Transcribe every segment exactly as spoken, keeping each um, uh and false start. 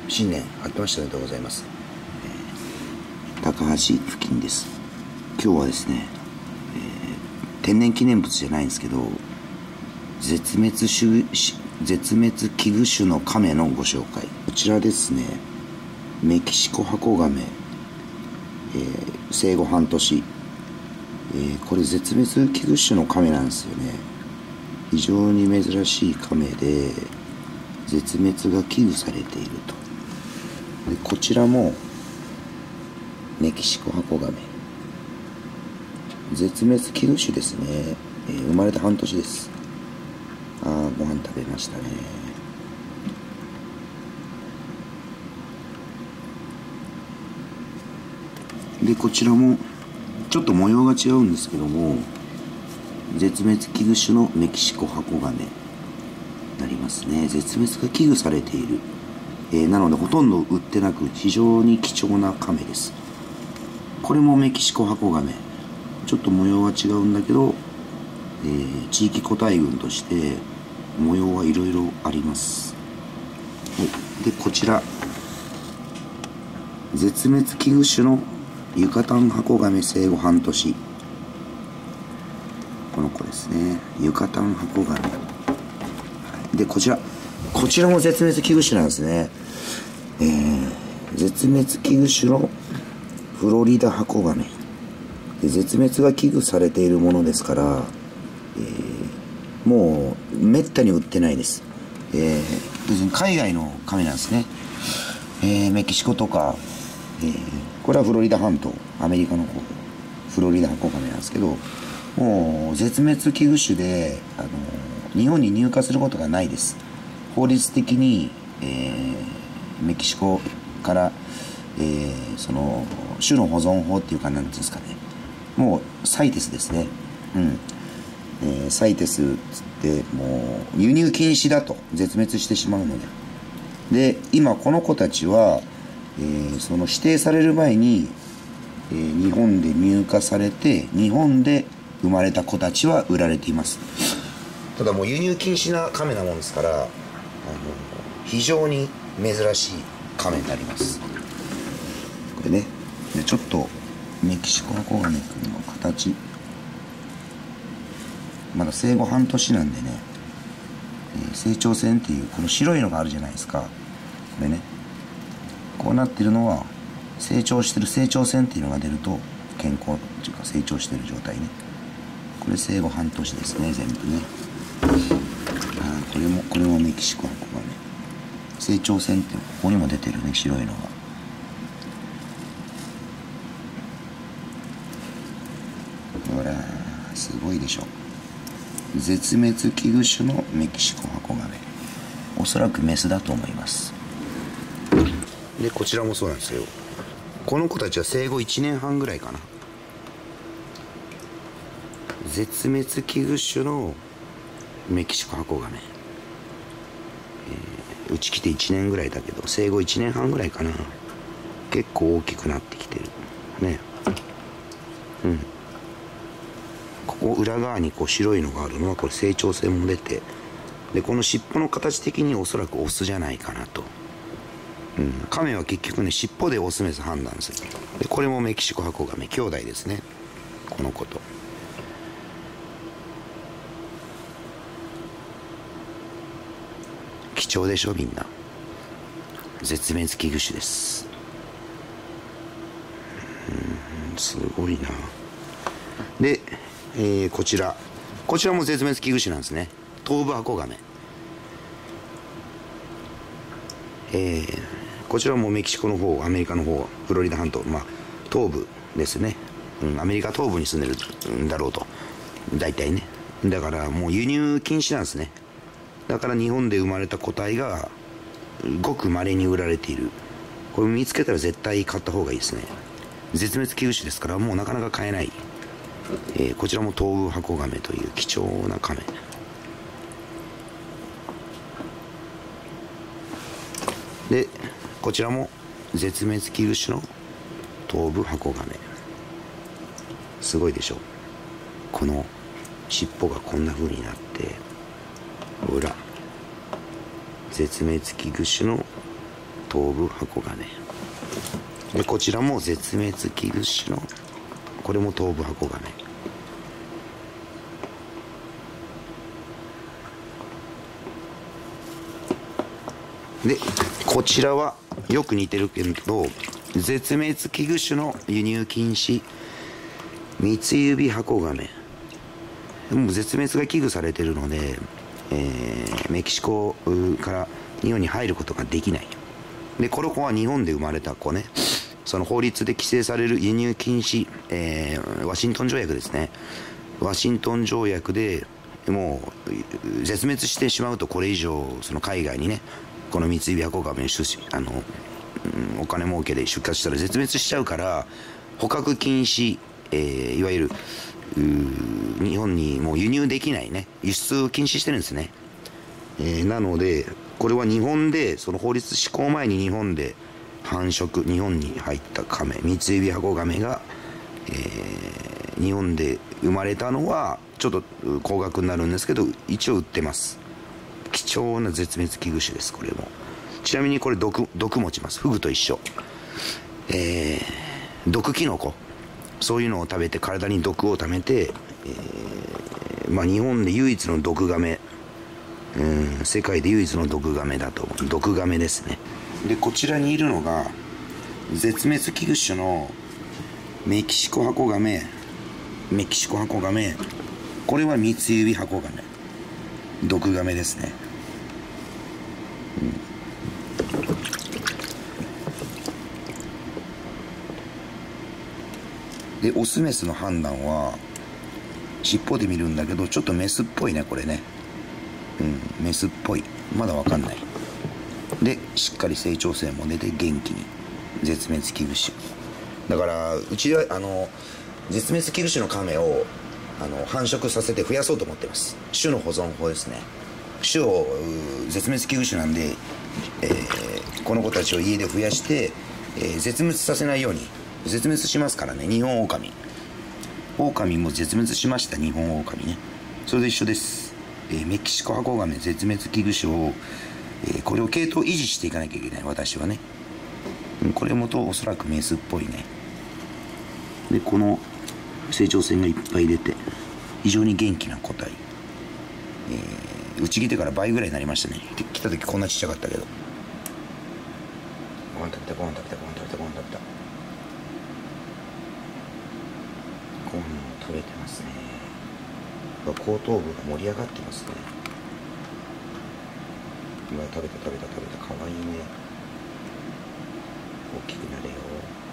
新年明けましておめでとうございます。えー、高橋付近です。今日はですね、えー、天然記念物じゃないんですけど、絶滅種絶滅危惧種の亀のご紹介。こちらですね、メキシコハコガメ、えー、生後半年、えー、これ絶滅危惧種の亀なんですよね。非常に珍しい亀で絶滅が危惧されていると。でこちらもメキシコハコガメ、絶滅危惧種ですね。えー、生まれて半年です。あー、ご飯食べましたね。でこちらもちょっと模様が違うんですけども、絶滅危惧種のメキシコハコガメになりますね。絶滅が危惧されている、えー、なのでほとんど売ってなく非常に貴重なカメです。これもメキシコハコガメ、ちょっと模様は違うんだけど、えー、地域個体群として模様はいろいろあります。はい、でこちら絶滅危惧種のユカタンハコガメ、生後半年、この子ですね、ユカタンハコガメ。でこちらこちらも絶滅危惧種なんですね。えー、絶滅危惧種のフロリダハコガメで、絶滅が危惧されているものですから、えー、もうめったに売ってないです。えー、別に海外のカメなんですね。えー、メキシコとか、えー、これはフロリダ半島、アメリカの方、フロリダハコガメなんですけど、もう絶滅危惧種で、あのー、日本に入荷することがないです。法律的に、えー、メキシコから、えー、その種の保存法っていうか、なんていうんですかね、もうサイテスですね。うん。えー、サイテスっつってもう輸入禁止だと、絶滅してしまうので。で今この子たちは、えー、その指定される前に、えー、日本で入荷されて日本で生まれた子たちは売られています。ただもう輸入禁止なカメなもんですから、あの非常に珍しいカメになります。これね、でちょっとメキシコハコガメ君の形、まだ生後半年なんでね、えー、成長線っていうこの白いのがあるじゃないですか。これね、こうなってるのは成長してる成長線っていうのが出ると健康っていうか成長してる状態ね。これ生後半年ですね、全部ね。あ、これもこれもメキシコハコガメ、成長線ってここにも出てるね、白いのが。ほらすごいでしょ。絶滅危惧種のメキシコハコガメ、おそらくメスだと思います。でこちらもそうなんですよ。この子たちは生後いちねんはんぐらいかな。絶滅危惧種のメキシコハコガメ、えー、うち来ていちねんぐらいだけど生後いちねんはんぐらいかな。結構大きくなってきてるね。うん、ここ裏側にこう白いのがあるのはこれ成長線も出て、でこの尻尾の形的におそらくオスじゃないかなと。うん、カメは結局ね尻尾でオスメス判断する。でこれもメキシコハコガメ兄弟ですね、この子と。貴重でしょみんな。絶滅危惧種です。うん、すごいな。で、えー、こちらこちらも絶滅危惧種なんですね、トウブハコガメ。えー、こちらもメキシコの方、アメリカの方、フロリダ半島、まあ東部ですね、うん、アメリカ東部に住んでるんだろうと大体ね。だからもう輸入禁止なんですね。だから日本で生まれた個体がごく稀に売られている。これ見つけたら絶対買った方がいいですね。絶滅危惧種ですからもうなかなか買えない。えー、こちらもトウブハコガメという貴重なカメ。でこちらも絶滅危惧種のトウブハコガメ。すごいでしょ。この尻尾がこんな風になって、ほら絶滅危惧種の頭部ハコガメで、こちらも絶滅危惧種の、これも頭部ハコガメで、こちらはよく似てるけど絶滅危惧種の輸入禁止三つ指ハコガメ、もう絶滅が危惧されているので、えー、メキシコから日本に入ることができない。でこの子は日本で生まれた子ね。その法律で規制される輸入禁止、えー、ワシントン条約ですね。ワシントン条約でもう絶滅してしまうと、これ以上その海外にねこの三つ指ハコガメを出あの、うん、お金儲けで出荷したら絶滅しちゃうから、捕獲禁止、えー、いわゆる日本にもう輸入できないね、輸出を禁止してるんですね。えー、なのでこれは日本でその法律施行前に日本で繁殖、日本に入ったカメ、三つ指ハコガメが、えー、日本で生まれたのはちょっと高額になるんですけど、一応売ってます。貴重な絶滅危惧種です。これもちなみにこれ 毒, 毒持ちます。フグと一緒、えー、毒キノコ、そういうのを食べて体に毒をためて、えー、まあ日本で唯一の毒ガメ、うん、世界で唯一の毒ガメだと思う。毒ガメですね。でこちらにいるのが絶滅危惧種のメキシコハコガメ、メキシコハコガメ、これは三つ指ハコガメ、毒ガメですね。うん、でオスメスの判断は尻尾で見るんだけど、ちょっとメスっぽいねこれね。うん、メスっぽい、まだわかんない。でしっかり成長性も出て元気に、絶滅危惧種だから、うちはあの絶滅危惧種のカメをあの繁殖させて増やそうと思ってます。種の保存法ですね。種を絶滅危惧種なんで、えー、この子たちを家で増やして、えー、絶滅させないように。絶滅しますからね、日本オオカミ。オオカミも絶滅しました、日本オオカミね。それと一緒です。えー、メキシコハコガメ絶滅危惧種を、えー、これを系統維持していかなきゃいけない、私はね。これもとおそらくメスっぽいね。でこの成長線がいっぱい出て非常に元気な個体、えー、うち来てから倍ぐらいになりましたね。来た時こんなちっちゃかったけど。ご飯食べたご飯食べたご飯食べたご飯食べたご飯を食べてますね。後頭部が盛り上がってますね。うわ、食べた食べた食べた、かわいいね。大きくなれよ。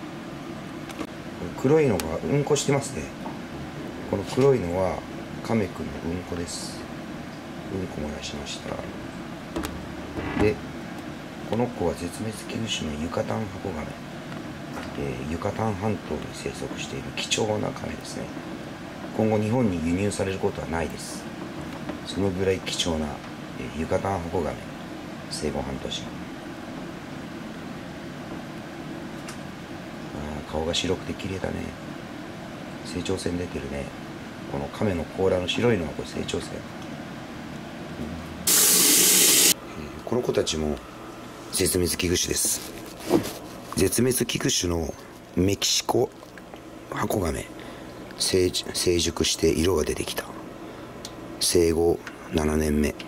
黒いのがうんこしてますね。この黒いのはカメ君のうんこです。うんこ漏らしました。でこの子は絶滅危惧種のユカタンハコガメ、えー、ユカタン半島に生息している貴重なカメですね。今後日本に輸入されることはないです。そのぐらい貴重な、えー、ユカタンハコガメ、生後半年。あ、顔が白くて綺麗だね。成長線出てるね。このカメの甲羅の白いのはこれ成長線、うん、えー、この子たちも絶滅危惧種です。絶滅危惧種のメキシコハコガメ、成, 成熟して色が出てきた。生後ななねんめ。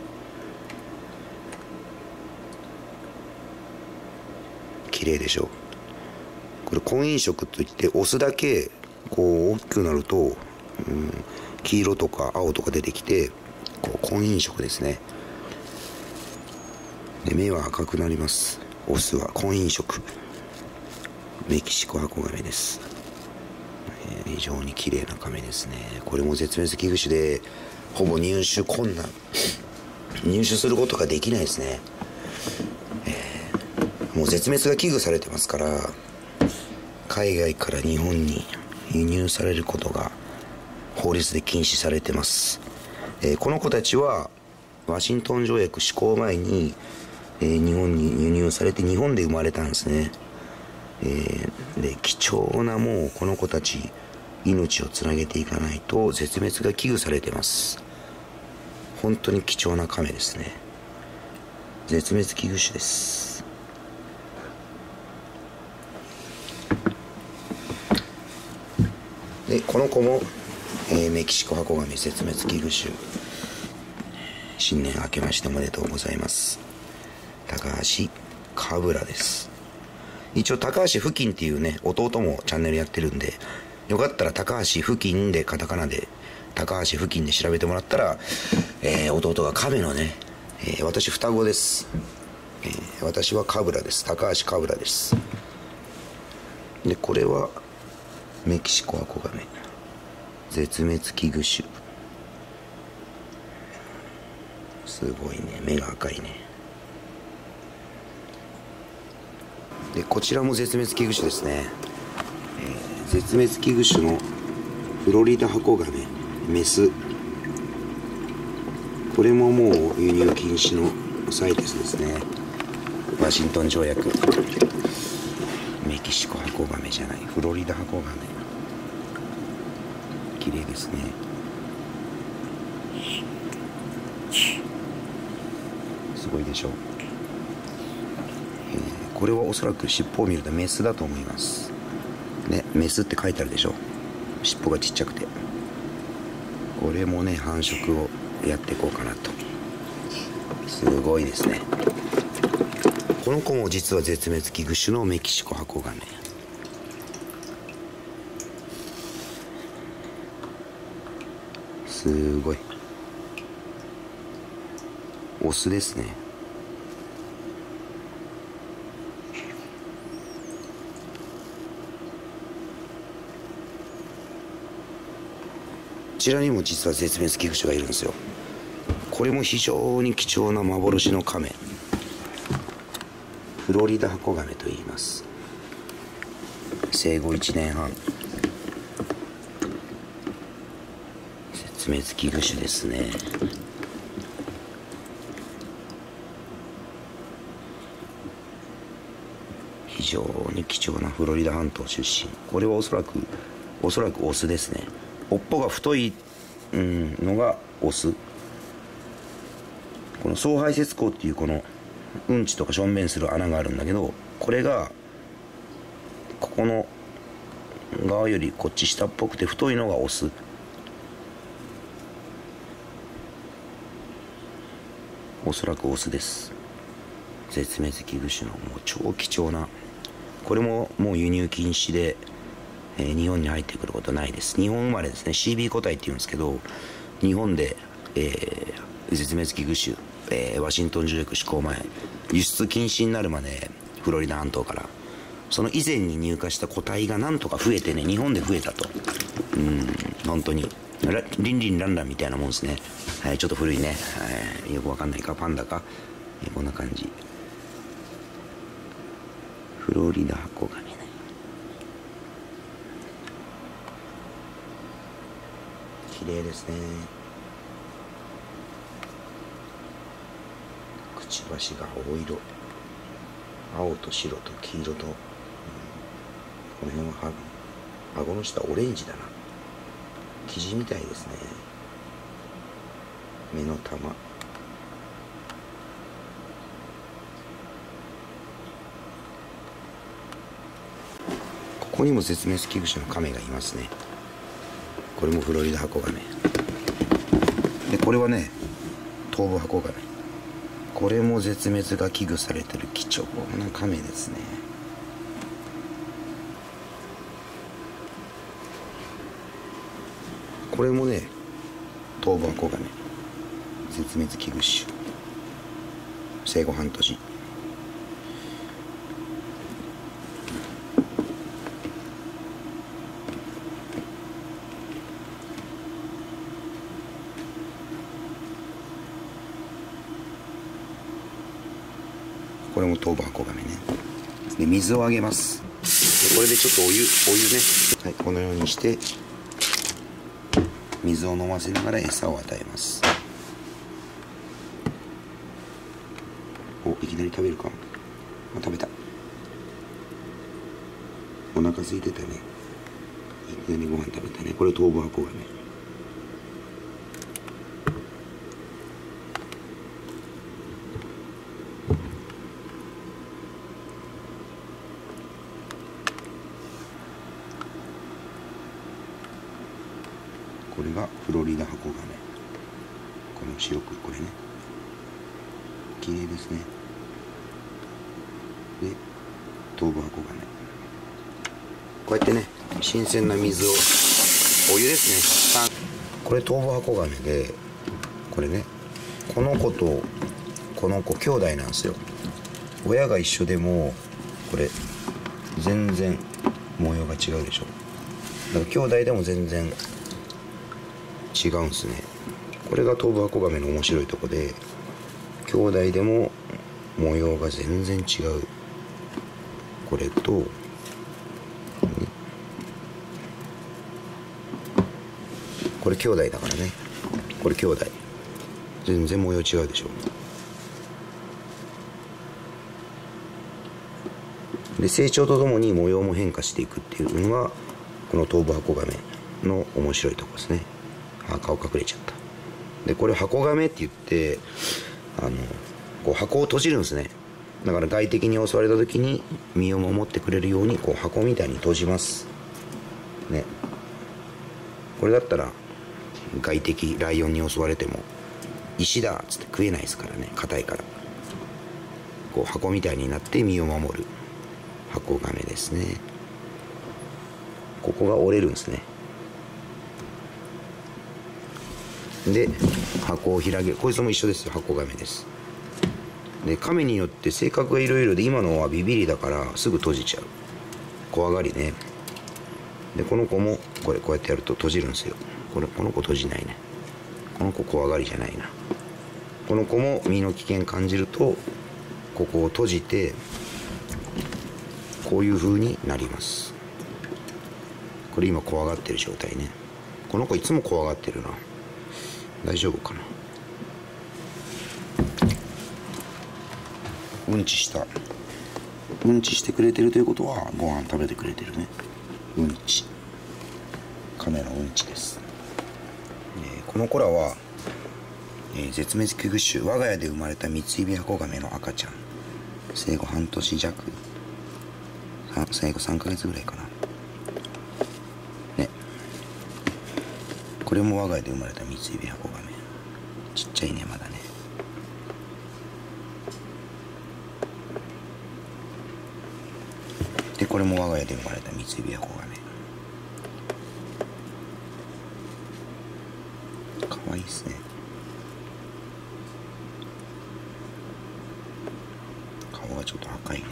綺麗でしょ。これ婚姻色といって、オスだけこう大きくなると、うん、黄色とか青とか出てきて、こう婚姻色ですね。で目は赤くなります。オスは婚姻色。メキシコハコガメです。えー、非常に綺麗なカメですね。これも絶滅危惧種でほぼ入手困難、入手することができないですね。えー、もう絶滅が危惧されてますから、海外から日本に輸入されることが法律で禁止されてます。えー、この子たちはワシントン条約施行前に、えー、日本に輸入されて日本で生まれたんですね。えー、で貴重な、もうこの子たち命をつなげていかないと絶滅が危惧されてます。本当に貴重なカメですね。絶滅危惧種です。 でこの子も、えー、メキシコハコガメ絶滅危惧種。新年明けましておめでとうございます。高橋カブラです。一応高橋付近っていうね、弟もチャンネルやってるんで、よかったら高橋付近でカタカナで高橋付近で調べてもらったら、えー、弟がカメのね、えー、私双子です、えー、私はカブラです。高橋カブラです。でこれはメキシコハコガメ絶滅危惧種。すごいね、目が赤いね。でこちらも絶滅危惧種ですね、えー、絶滅危惧種のフロリダハコガメメス。これももう輸入禁止のサイテスですね。ワシントン条約。メキシコハコガメじゃない、フロリダハコガメ。綺麗ですね。すごいでしょう。えー、これはおそらく尻尾を見るとメスだと思いますね。メスって書いてあるでしょ。尻尾がちっちゃくて、これもね繁殖をやっていこうかなと。すごいですね。この子も実は絶滅危惧種のメキシコハコガメ。すごいオスですね。こちらにも実は絶滅危惧種がいるんですよ。これも非常に貴重な幻のカメ、フロリダハコガメと言います。生後いちねんはん。絶滅危惧種ですね。非常に貴重なフロリダ半島出身。これはおそらくおそらくオスですね。尾っぽが太い、うん、のがオス。この総排泄口っていうこのうんちとかしょんべんする穴があるんだけど、これがここの側よりこっち下っぽくて太いのがオス。おそらくオスです。絶滅危惧種のもう超貴重な。これももう輸入禁止で、えー、日本に入ってくることないです。日本生まれですね。 シービー 個体っていうんですけど、日本で、えー、絶滅危惧種、えー、ワシントン条約施行前輸出禁止になるまでフロリダ半島からその以前に入荷した個体がなんとか増えてね、日本で増えたと。うん、本当にリンリンランランみたいなもんですね。はい、ちょっと古いね、はい、よくわかんないかパンダか、えー、こんな感じ。フロリダハコガメね。綺麗ですね。くちばしが青色、青と白と黄色と、うん、この辺は歯顎の下オレンジだな。生地みたいですね。目の玉。ここにも絶滅危惧種のカメがいますね。これもフロリダハコガメで、これはね東部ハコガメ。これも絶滅が危惧されてる貴重なカメですね。これもね東部ハコガメ絶滅危惧種、生後半年。これも東部ハコガメね。で水をあげます。でこれでちょっとお湯お湯ね、はい、このようにして水を飲ませながら餌を与えます。お、いきなり食べるか。あ、食べた。お腹空いてたね。いきなりご飯食べたね。これ東部ハコガメ。 これがフロリダハコガメ。この白くこれね、綺麗ですね。で東武ハコガメ、こうやってね新鮮な水を、お湯ですね。これ東武ハコガメで、これね、この子とこの子兄弟なんですよ。親が一緒でもこれ全然模様が違うでしょ。だから兄弟でも全然違うんですね。これが東武ハコガメの面白いとこで、兄弟でも模様が全然違う。これと、ね、これ兄弟だからね。これ兄弟全然模様違うでしょ。で成長とともに模様も変化していくっていうのがこの東武ハコガメの面白いとこですね。あ、顔隠れちゃった。でこれハコガメって言って、あのこう箱を閉じるんですね。だから外敵に襲われた時に身を守ってくれるようにこう箱みたいに閉じますね。これだったら外敵ライオンに襲われても石だっつって食えないですからね、硬いから。こう箱みたいになって身を守るハコガメですね。ここが折れるんですね。で箱を開ける。こいつも一緒ですよ、ハコガメです。でカメによって性格がいろいろで、今のはビビりだからすぐ閉じちゃう、怖がりね。でこの子もこれこうやってやると閉じるんですよ。これこの子閉じないね。この子怖がりじゃないな。この子も身の危険感じるとここを閉じてこういう風になります。これ今怖がってる状態ね。この子いつも怖がってるな。大丈夫かな。うんちした。うんちしてくれてるということはご飯食べてくれてるね。うんち、カメのうんちです。えー、この子らは、えー、絶滅危惧種我が家で生まれたミツイビハコガメの赤ちゃん。生後半年弱、生後さんかげつぐらいかなね。これも我が家で生まれたミツイビハコガメ。ちっちゃいね、まだね。でこれも我が家で生まれたミツイビハコガメ。かわいいっすね。顔がちょっと赤いね。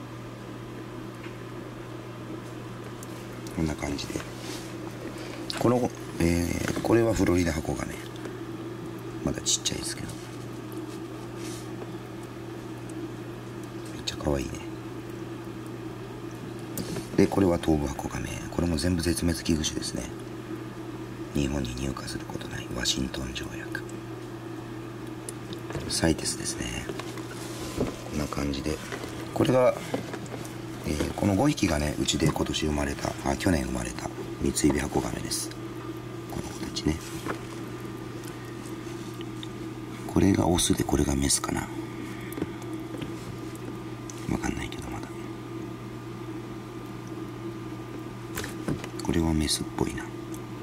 こんな感じで、この、えー、これはフロリダハコガメ。まだちっちゃいですけどめっちゃかわいいね。でこれは東武ハコガメ。これも全部絶滅危惧種ですね。日本に入荷することないワシントン条約。サイテスですね。こんな感じで、これが、えー、このごひきがね、うちで今年生まれた、あ去年生まれたミツイビハコガメです。この子たちね。これがオスでこれがメスかな、わかんないけど。まだこれはメスっぽいな。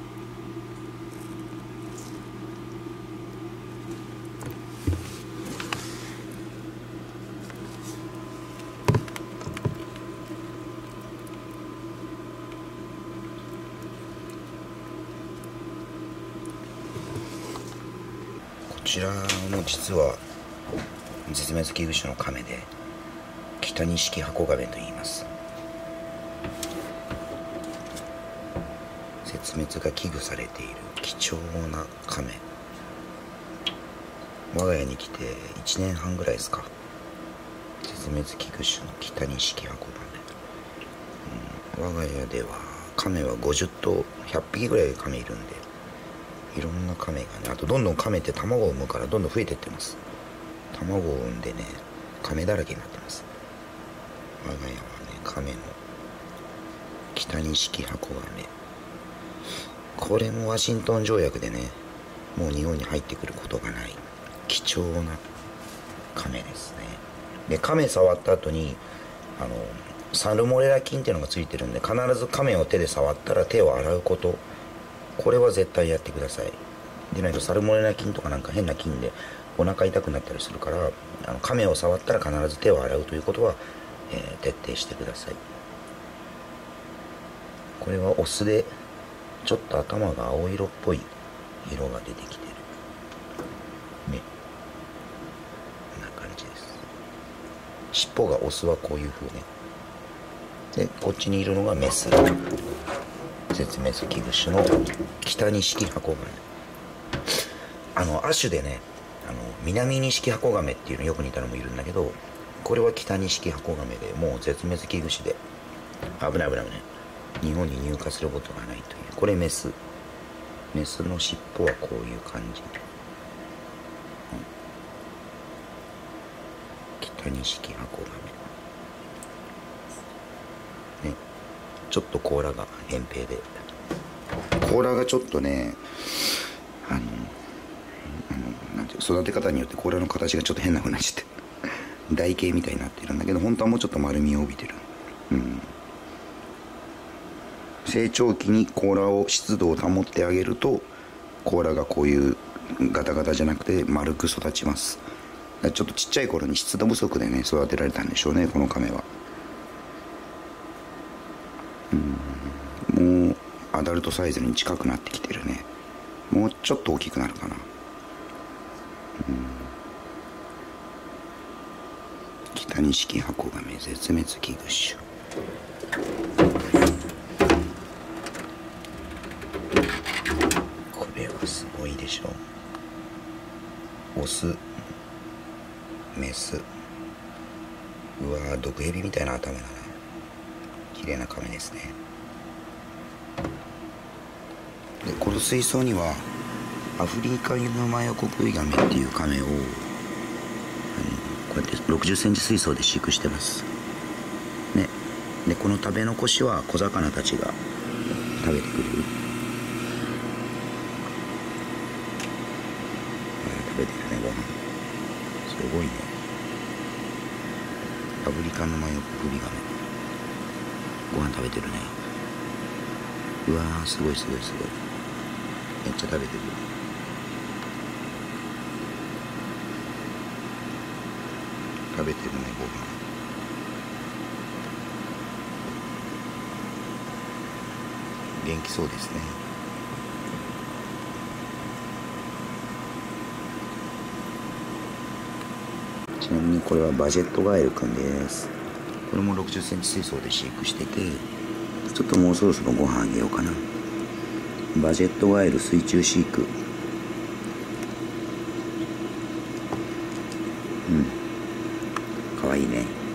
こちらも実は絶滅危惧種のカメで、北錦ハコガメと言います。絶滅が危惧されている貴重なカメ。我が家に来ていちねんはんぐらいですか。絶滅危惧種の北錦ハコガメ、うん、我が家ではカメはごじゅっとうひゃっぴきぐらいカメいるんで、いろんなカメがね、あとどんどんカメって卵を産むからどんどん増えてってます。卵を産んでね、カメだらけになってます。我が家はね、カメの北錦ハコガメ。これもワシントン条約でね、もう日本に入ってくることがない貴重なカメですね。でカメ触った後にあのサルモネラ菌っていうのがついてるんで、必ずカメを手で触ったら手を洗うことこれは絶対やってください。でないとサルモネラ菌とかなんか変な菌でお腹痛くなったりするから、あの亀を触ったら必ず手を洗うということは、えー、徹底してください。これはオスでちょっと頭が青色っぽい色が出てきてるね。こんな感じです。尻尾がオスはこういう風ね。でこっちにいるのがメス、絶滅危惧種のキタニシキハコガメ。あの亜種でね、あのミナミニシキハコガメっていうのよく似たのもいるんだけど、これはキタニシキハコガメでもう絶滅危惧種で危ない危ない危ない、日本に入荷することがないという。これメス、メスの尻尾はこういう感じ、うん、キタニシキハコガメね。ちょっと甲羅が扁平で、甲羅がちょっとね、あのあのなんていう育て方によって甲羅の形がちょっと変な風になっちゃって台形みたいになってるんだけど、本当はもうちょっと丸みを帯びてる。うん、成長期に甲羅を湿度を保ってあげると甲羅がこういうガタガタじゃなくて丸く育ちます。ちょっとちっちゃい頃に湿度不足でね育てられたんでしょうね、この亀は。うん、もうアダルトサイズに近くなってきてるね。もうちょっと大きくなるかな。うん、キタニシキハコガメ絶滅危惧種。これはすごいでしょ。オスメス、うわー毒蛇みたいな頭だな。綺麗な亀ですね。でこの水槽にはアフリカユヌマヨコクイガメっていう亀を、うん、こうやってろくじゅっセンチ水槽で飼育してますね。でこの食べ残しは小魚たちが食べてくれる、うん、食べてるねご飯。すごいね。アフリカのマヨコクイガメご飯食べてるね。うわーすごいすごいすごい、めっちゃ食べてる。食べてるねご飯。元気そうですね。ちなみにこれはバジェットガエルくんです。これもろくじゅっセンチ水槽で飼育してて、ちょっともうそろそろご飯あげようかな。バジェットガエル水中飼育。うん、かわいいね。